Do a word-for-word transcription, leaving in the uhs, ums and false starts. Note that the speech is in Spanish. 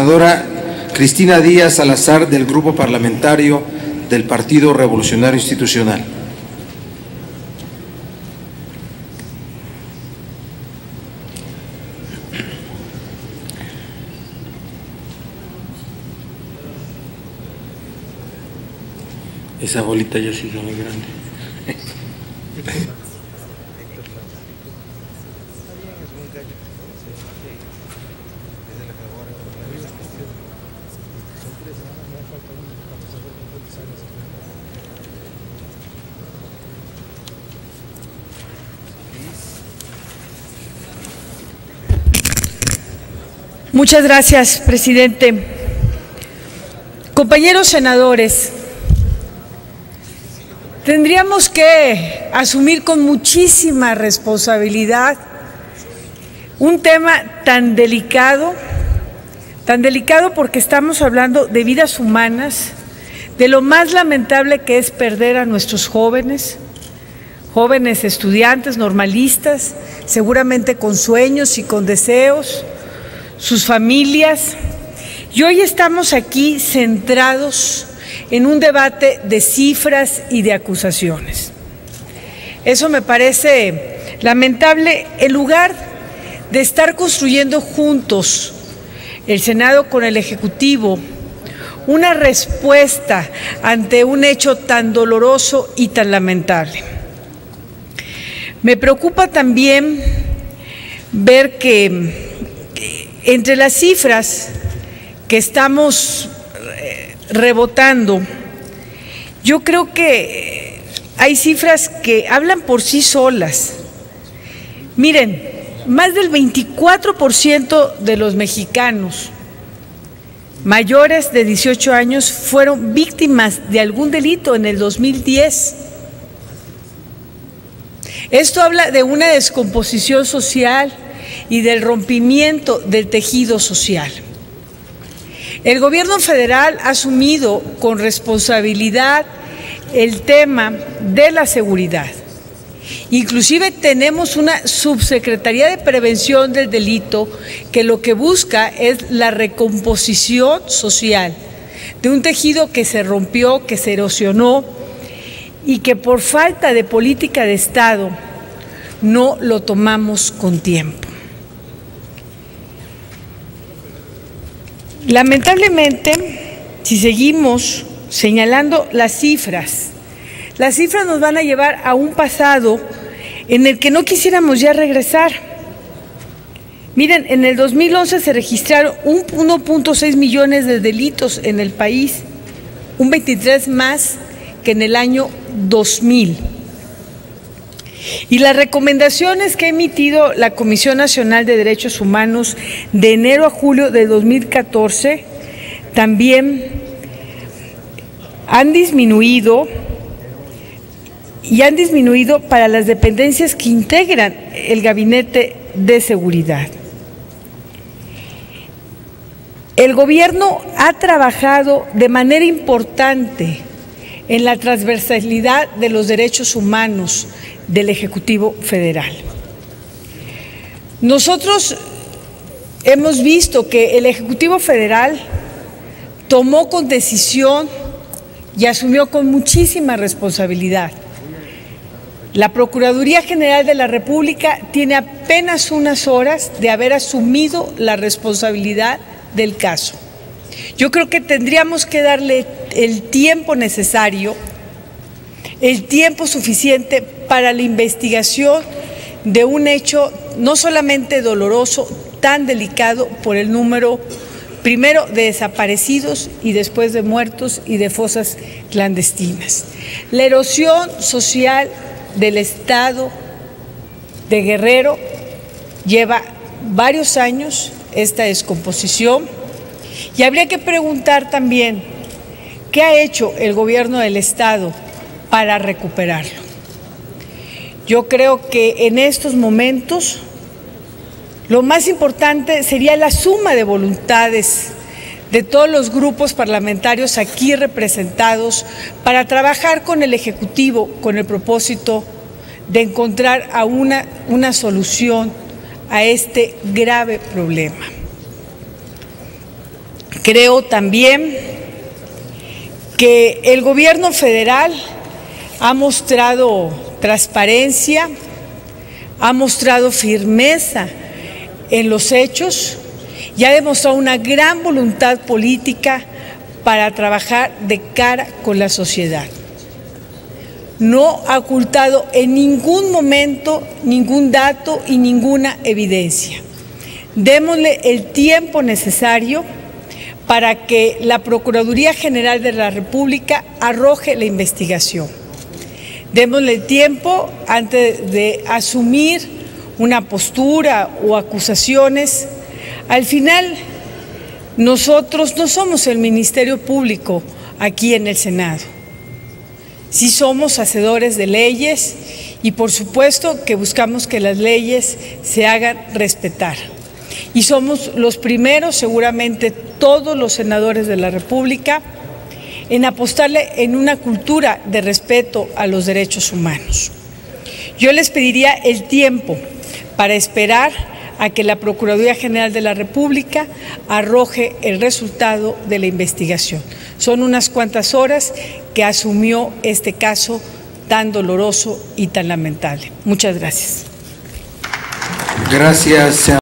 senadora Cristina Díaz Salazar, del Grupo Parlamentario del Partido Revolucionario Institucional. Esa bolita ya sí es muy grande. Muchas gracias, presidente. Compañeros senadores, tendríamos que asumir con muchísima responsabilidad un tema tan delicado, tan delicado porque estamos hablando de vidas humanas, de lo más lamentable que es perder a nuestros jóvenes, jóvenes estudiantes, normalistas, seguramente con sueños y con deseos, sus familias. Y hoy estamos aquí centrados en un debate de cifras y de acusaciones. Eso me parece lamentable. En lugar de estar construyendo juntos, el Senado con el Ejecutivo, una respuesta ante un hecho tan doloroso y tan lamentable. Me preocupa también ver que entre las cifras que estamos rebotando, yo creo que hay cifras que hablan por sí solas. Miren, más del veinticuatro por ciento de los mexicanos mayores de dieciocho años fueron víctimas de algún delito en el dos mil diez. Esto habla de una descomposición social y del rompimiento del tejido social. El gobierno federal ha asumido con responsabilidad el tema de la seguridad. Inclusive tenemos una subsecretaría de prevención del delito que lo que busca es la recomposición social de un tejido que se rompió, que se erosionó y que por falta de política de Estado no lo tomamos con tiempo. Lamentablemente, si seguimos señalando las cifras, las cifras nos van a llevar a un pasado en el que no quisiéramos ya regresar. Miren, en el dos mil once se registraron uno punto seis millones de delitos en el país, un veintitrés más que en el año dos mil. Y las recomendaciones que ha emitido la Comisión Nacional de Derechos Humanos de enero a julio de dos mil catorce también han disminuido y han disminuido para las dependencias que integran el Gabinete de Seguridad. El gobierno ha trabajado de manera importante en la transversalidad de los derechos humanos del Ejecutivo Federal. Nosotros hemos visto que el Ejecutivo Federal tomó con decisión y asumió con muchísima responsabilidad. La Procuraduría General de la República tiene apenas unas horas de haber asumido la responsabilidad del caso. Yo creo que tendríamos que darle el tiempo necesario, el tiempo suficiente para la investigación de un hecho no solamente doloroso, tan delicado por el número, primero de desaparecidos y después de muertos y de fosas clandestinas. La erosión social del Estado de Guerrero lleva varios años, esta descomposición, y habría que preguntar también qué ha hecho el gobierno del Estado para recuperarlo. Yo creo que en estos momentos lo más importante sería la suma de voluntades de todos los grupos parlamentarios aquí representados para trabajar con el Ejecutivo con el propósito de encontrar a una, una solución a este grave problema. Creo también que el gobierno federal ha mostrado transparencia, ha mostrado firmeza en los hechos y ha demostrado una gran voluntad política para trabajar de cara con la sociedad. No ha ocultado en ningún momento ningún dato y ninguna evidencia. Démosle el tiempo necesario para que la Procuraduría General de la República arroje la investigación. Démosle el tiempo antes de asumir una postura o acusaciones. Al final, nosotros no somos el Ministerio Público aquí en el Senado. Sí somos hacedores de leyes y por supuesto que buscamos que las leyes se hagan respetar. Y somos los primeros, seguramente todos los senadores de la República, en apostarle en una cultura de respeto a los derechos humanos. Yo les pediría el tiempo para esperar a que la Procuraduría General de la República arroje el resultado de la investigación. Son unas cuantas horas que asumió este caso tan doloroso y tan lamentable. Muchas gracias. Gracias.